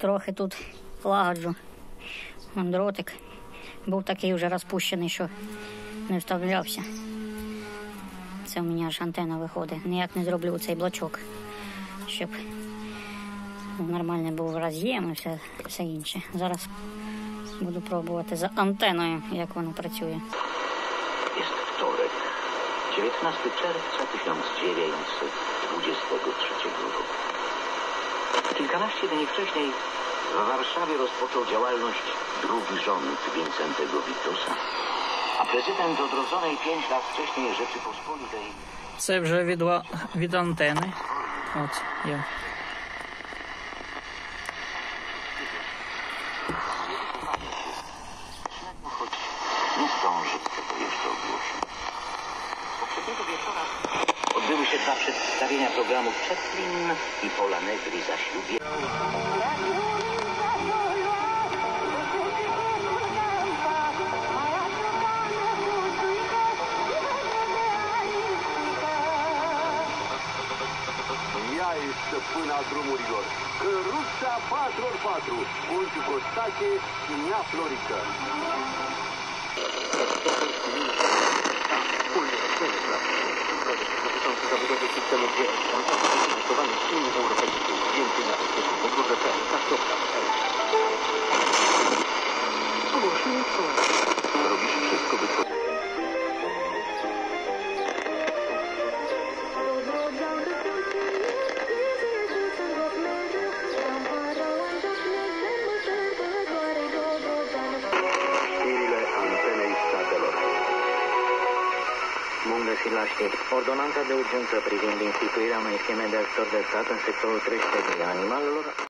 Трохи тут лагоджу. Дротик був такий вже розпущений, що не вставлявся. Це у мене аж антенна виходить. Ніяк не зроблю цей блочок, щоб нормальний був роз'єм і все інше. Зараз буду пробувати за антеною, як воно працює. Jest wtorek, 19 czerwca 1923 roku. Kilkanaście dni wcześniej w Warszawie rozpoczął działalność drugi rząd Wincentego Witusa, a prezydent odrodzonej 5 lat wcześniej Rzeczypospolitej... Це вже від антени. От я. Choć nie zdąży tego jeszcze ogłosić. Poprzedniego wieczora odbyły się 2 przedstawienia programów Chaplin i Pola Negri za ślubie. Ea e stăpâna drumurilor. Căruța 4x4, Olciu Costache și Nea Florică. Dotyczący zabudowy systemu GSM, finansowanie z Unii Europejskiej, więcej na bezpieczne podróże PLK.pl. Robisz wszystko, by to... Bun găsit la știri. Ordonanța de urgență privind instituirea unei scheme de ajutor de stat în sectorul creșterii animalelor